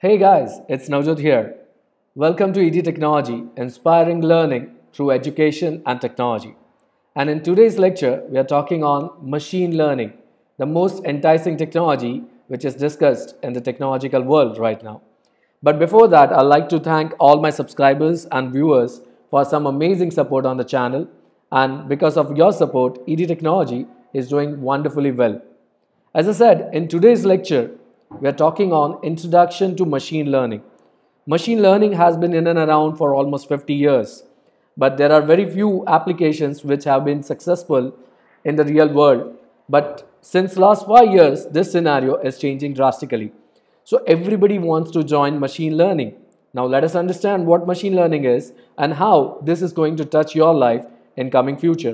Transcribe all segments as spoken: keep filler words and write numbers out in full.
Hey guys, it's Navjot here. Welcome to E D Technology, inspiring learning through education and technology. And in today's lecture, we are talking on machine learning, the most enticing technology which is discussed in the technological world right now. But before that, I'd like to thank all my subscribers and viewers for some amazing support on the channel. And because of your support, E D Technology is doing wonderfully well. As I said, in today's lecture, we are talking on Introduction to Machine Learning. Machine learning has been in and around for almost fifty years, but there are very few applications which have been successful in the real world. But since last five years, this scenario is changing drastically. So everybody wants to join machine learning. Now let us understand what machine learning is and how this is going to touch your life in coming future.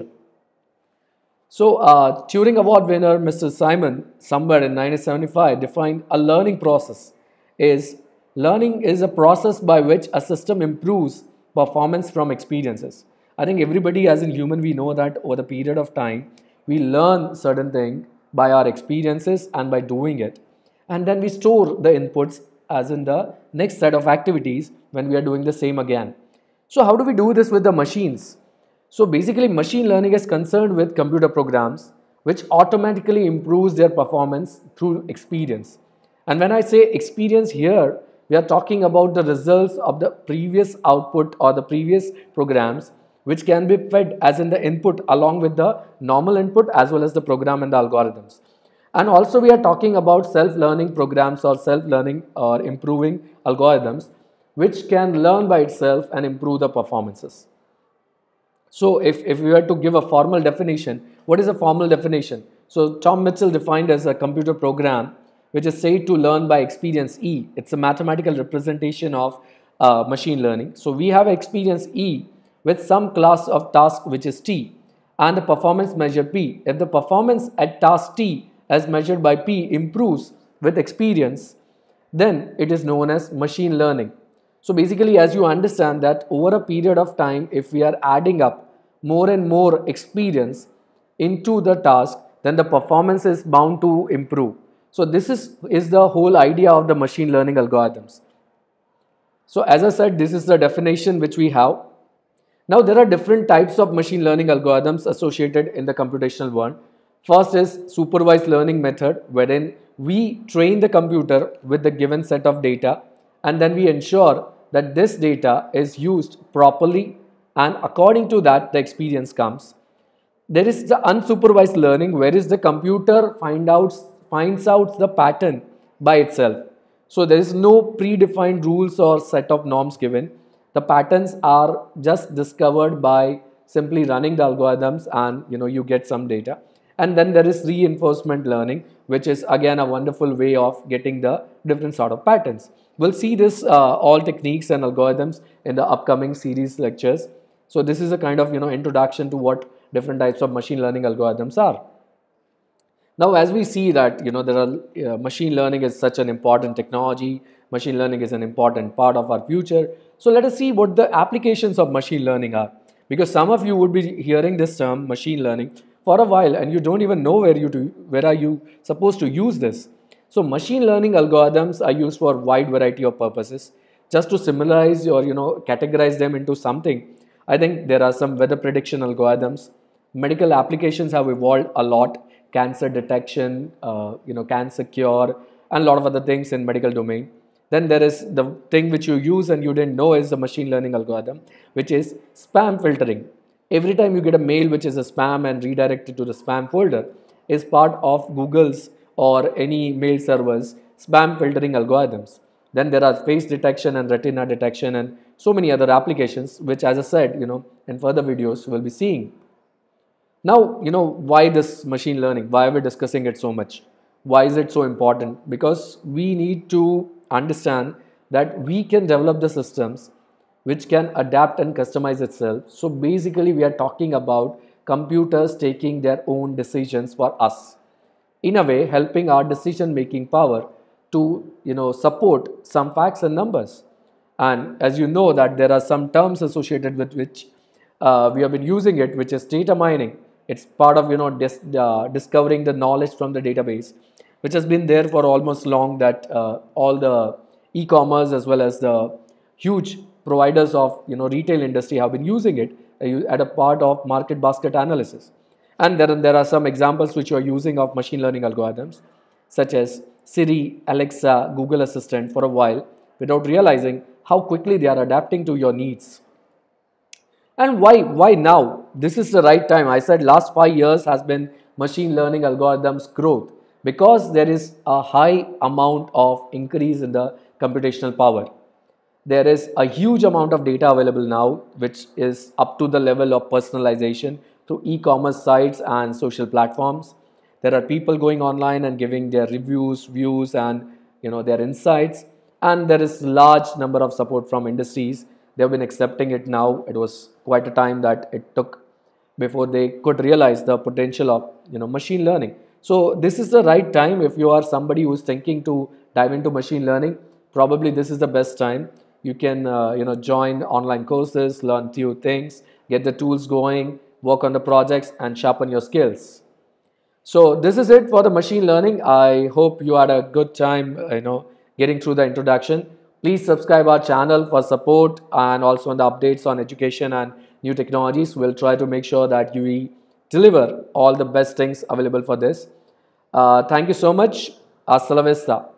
So, uh, Turing Award winner Mister Simon, somewhere in nineteen seventy-five, defined a learning process is learning is a process by which a system improves performance from experiences. I think everybody, as in human, we know that over the period of time, we learn certain thing by our experiences and by doing it, and then we store the inputs as in the next set of activities when we are doing the same again. So, how do we do this with the machines? So basically, machine learning is concerned with computer programs which automatically improves their performance through experience. And when I say experience here, we are talking about the results of the previous output or the previous programs which can be fed as in the input along with the normal input as well as the program and the algorithms. And also we are talking about self-learning programs or self-learning or improving algorithms which can learn by itself and improve the performances. So if, if we were to give a formal definition, what is a formal definition? So Tom Mitchell defined as a computer program which is said to learn by experience E. It's a mathematical representation of uh, machine learning. So we have experience E with some class of task which is T and the performance measure P. If the performance at task T as measured by P improves with experience, then it is known as machine learning. So basically, as you understand that over a period of time, if we are adding up more and more experience into the task, then the performance is bound to improve. So this is, is the whole idea of the machine learning algorithms. So as I said, this is the definition which we have. Now there are different types of machine learning algorithms associated in the computational world. First is supervised learning method, wherein we train the computer with the given set of data and then we ensure that this data is used properly and according to that the experience comes. There is the unsupervised learning where is the computer find out, finds out the pattern by itself. So there is no predefined rules or set of norms given. The patterns are just discovered by simply running the algorithms and you know you get some data. And then there is reinforcement learning, which is again a wonderful way of getting the different sort of patterns. We'll see this uh, all techniques and algorithms in the upcoming series lectures. So this is a kind of you know introduction to what different types of machine learning algorithms are. Now as we see that you know there are uh, machine learning is such an important technology, machine learning is an important part of our future. So let us see what the applications of machine learning are, because some of you would be hearing this term machine learning for a while and you don't even know where you do, where are you supposed to use this. So machine learning algorithms are used for a wide variety of purposes. Just to summarize or you know categorize them into something, I think there are some weather prediction algorithms. Medical applications have evolved a lot. Cancer detection, uh, you know, cancer cure, and a lot of other things in medical domain. Then there is the thing which you use and you didn't know is the machine learning algorithm, which is spam filtering. Every time you get a mail which is a spam and redirected to the spam folder is part of Google's or any mail server's spam filtering algorithms. Then there are face detection and retina detection and so many other applications which, as I said, you know, in further videos we'll be seeing. Now, you know, why this machine learning? Why are we discussing it so much? Why is it so important? Because we need to understand that we can develop the systems which can adapt and customize itself. So basically we are talking about computers taking their own decisions for us, in a way helping our decision making power to you know support some facts and numbers. And as you know that there are some terms associated with which uh, we have been using it, which is data mining. It's part of you know dis uh, discovering the knowledge from the database, which has been there for almost long that uh, all the e-commerce as well as the huge providers of you know retail industry have been using it uh, at a part of market basket analysis. And there, there are some examples which you are using of machine learning algorithms, such as Siri, Alexa, Google Assistant for a while without realizing how quickly they are adapting to your needs. And why why now? This is the right time. I said last five years has been machine learning algorithms growth because there is a high amount of increase in the computational power. There is a huge amount of data available now, which is up to the level of personalization through e-commerce sites and social platforms. There are people going online and giving their reviews, views, and you know their insights. And there is large number of support from industries. They have been accepting it now. It was quite a time that it took before they could realize the potential of you know machine learning. So this is the right time. If you are somebody who is thinking to dive into machine learning, probably this is the best time. You can uh, you know join online courses, learn few things, get the tools going, work on the projects, and sharpen your skills. So this is it for the machine learning. I hope you had a good time uh, you know getting through the introduction. Please subscribe our channel for support and also on the updates on education and new technologies. We'll try to make sure that you deliver all the best things available for this. Uh, thank you so much. Hasta la vista.